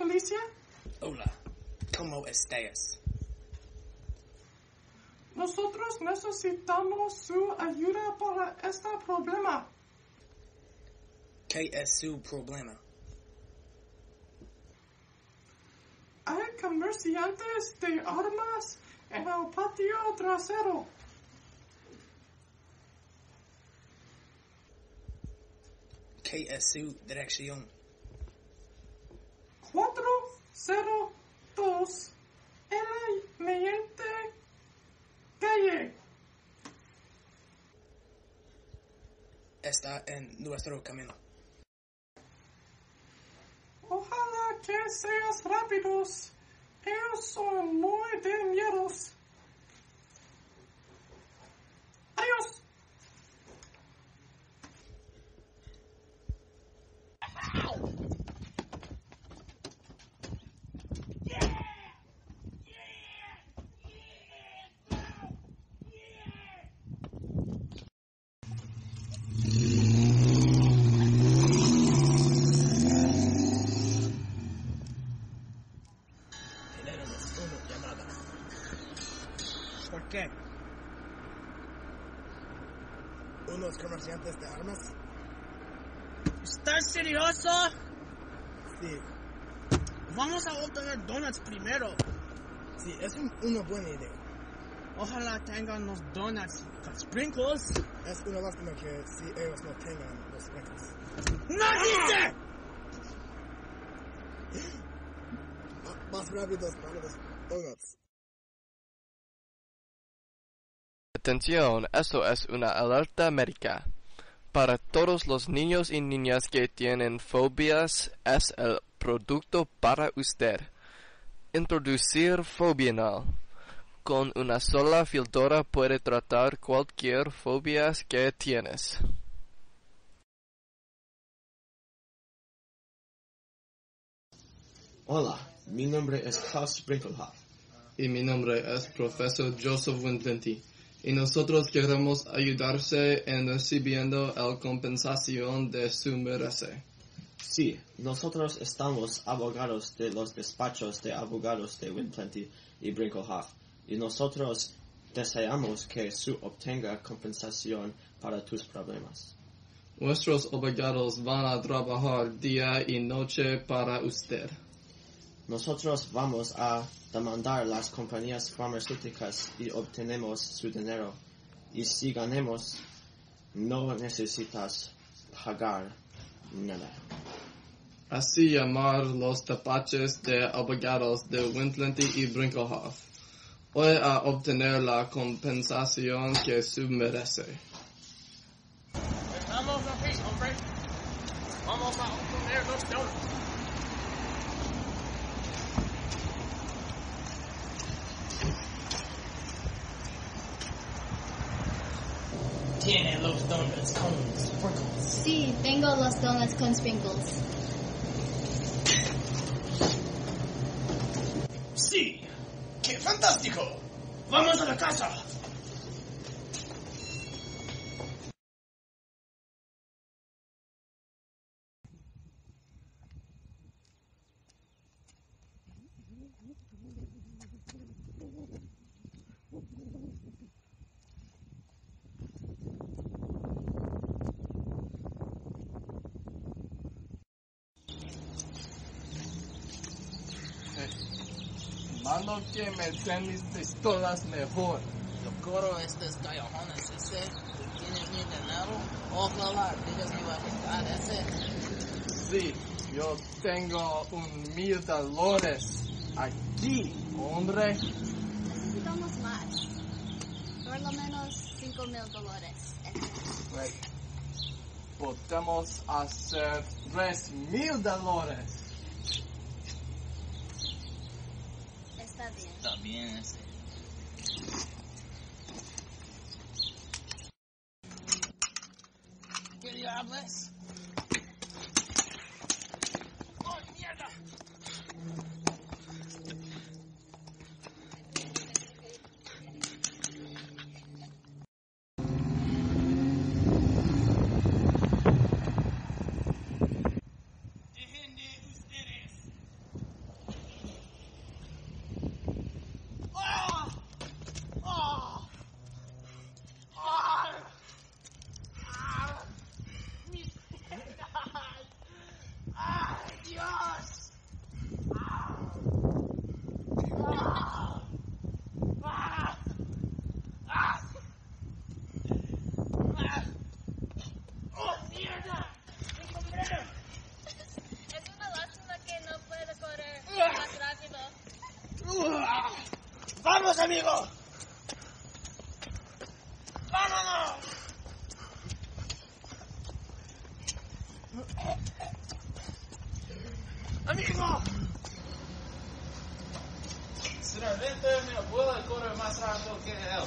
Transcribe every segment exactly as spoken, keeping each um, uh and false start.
Policia? Hola, ¿cómo estás? Nosotros necesitamos su ayuda para este problema. ¿Qué es su problema? Hay comerciantes de armas en el patio trasero. ¿Qué es su dirección? cuatro cero dos en la mediante calle. Está en nuestro camino. Ojalá que seas rápidos. Ellos son muy de miedos. Adiós. Tenemos una llamada. ¿Por qué? ¿Unos comerciantes de armas? ¿Estás serioso? Sí, Vamos a obtener donuts primero. sí, es un- una buena idea. Ojalá tengan los donuts con sprinkles. Es una lástima que si ellos no tengan los sprinkles. ¡No dice! Ah, más rápidos para los donuts. Atención, esto es una alerta médica. Para todos los niños y niñas que tienen fobias, es el producto para usted. Introducir Fobianal. Con una sola píldora puede tratar cualquier fobia que tienes. Hola, mi nombre es Klaus Sprinkelhoff. Y mi nombre es Profesor Joseph Winflinty. Y nosotros queremos ayudarse en recibiendo la compensación de su merece. Sí, nosotros estamos abogados de los despachos de abogados de Winflinty y Brinkelhoff, y nosotros deseamos que su obtenga compensación para tus problemas. Nuestros abogados van a trabajar día y noche para usted. Nosotros vamos a demandar las compañías farmacéuticas y obtenemos su dinero. Y si ganemos, no necesitas pagar nada. Así llamar los despachos de abogados de Winflinty y Brinkelhoff. Hoy a obtener la compensación que su merece. Estamos aquí, hombre. Vamos a obtener los donuts. Tiene los donuts con sprinkles. Sí, tengo los donuts con sprinkles. Sí, qué fantástico. Vamos a la casa. Mando que me den mis pistolas mejor. Yo corro estos callejones ese. ¿Tú tienes mi dinero? Ojalá digas mi la verdad ese. Sí, yo tengo un mil dólares aquí, hombre. Necesitamos más. Por lo menos cinco mil dólares. Right. Podemos hacer tres mil dólares. Está bien. Está bien ese. ¿Qué diablos? ¡Oh, mierda! Dejen de ustedes. ¡Vámonos, amigo! ¡Vámonos! ¡Amigo! Finalmente me puedo correr más rápido que él.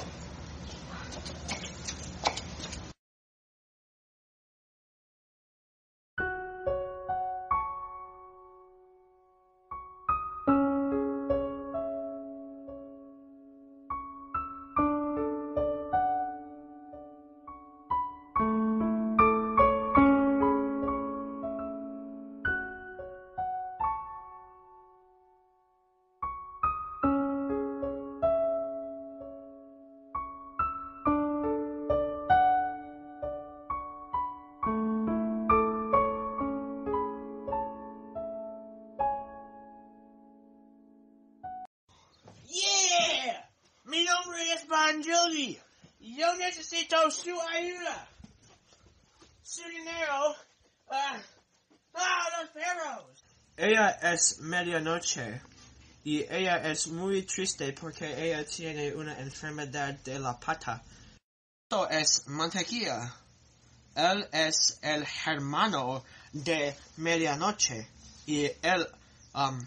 ¡Yeah! Mi nombre es Banjoli. Yo necesito su ayuda. Su dinero. Ah, ah, los perros. Ella es medianoche. Y ella es muy triste porque ella tiene una enfermedad de la pata. Esto es Mantequilla. Él es el hermano de medianoche. Y él um,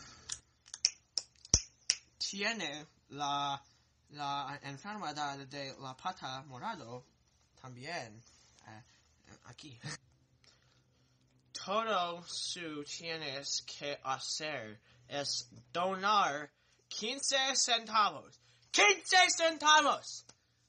tiene la, la enfermedad de la pata morado también. Eh, aquí. Todo su tienes que hacer es donar quince centavos. ¡quince centavos!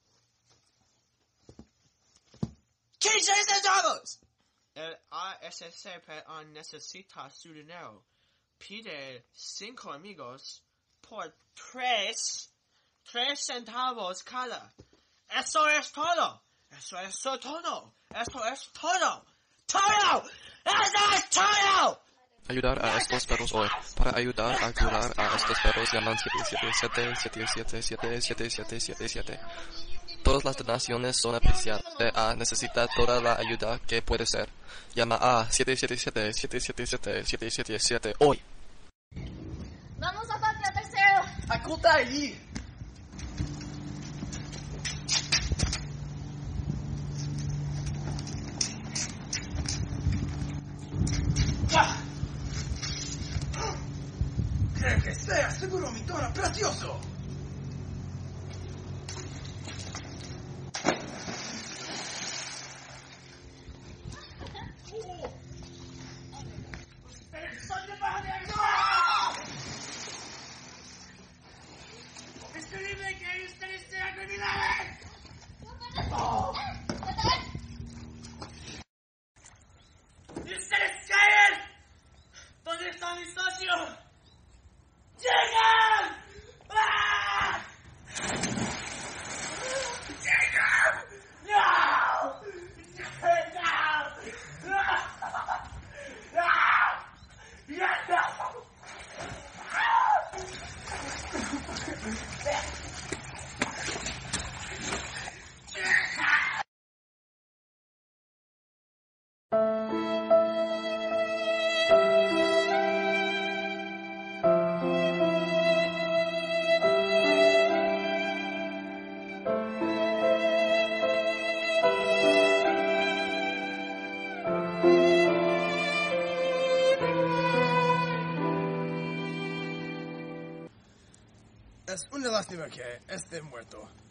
¡quince centavos! El A S C P necesita su dinero. Pide cinco amigos por tres, tres centavos cada. Eso es todo. Eso es todo. Eso es todo. ¡Todo! ¡Eso es todo! Ayudar a estos perros hoy. Para ayudar a curar a estos perros llaman siete siete siete, siete siete siete, siete siete siete. Todas las donaciones son apreciadas. A necesita toda la ayuda que puede ser. Llama a siete siete siete, siete siete siete, siete siete siete hoy. Vamos a patria, tercero. Acuta allí. Creo que sea seguro mi tono precioso. ¡Escribe que ustedes sean criminales! ¡Ustedes caen! ¿Dónde está mi socio? ¡Llegan! ¡Ah! ¡Llegan! ¡No! ¡No! ¡No! ¡No! Es una lástima que esté muerto.